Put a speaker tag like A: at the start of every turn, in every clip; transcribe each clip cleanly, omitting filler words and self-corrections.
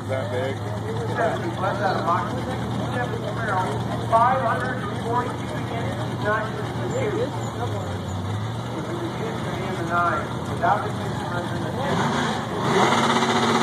A: that big.
B: 70 left out of box. 70 barrel. 542 units. 9 was reduced. It was reduced to the end of 9. Without the 600 and the 10.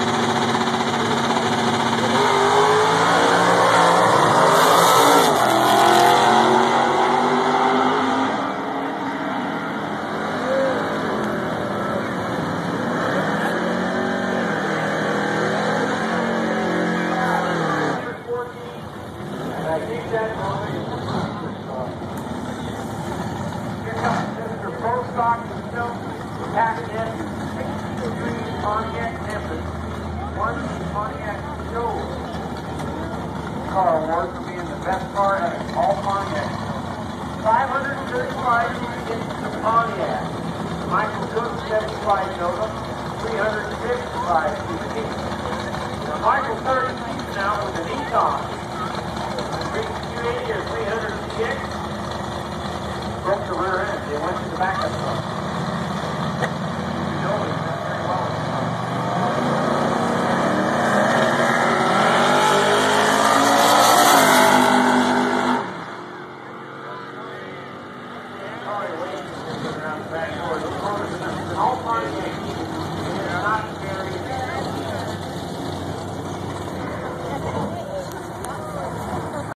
B: Here comes Mr. Bostock himself, Packet, 63 Pontiac Memphis, 1 Pontiac Show. Car award for being the best car out of all Pontiac. 535 units to Pontiac. Michael Cook, 75 Nova, 355 CT. Now Michael 30 now with an Econ. 280 or 300 CX. Broke the rear end. They went to the backup truck.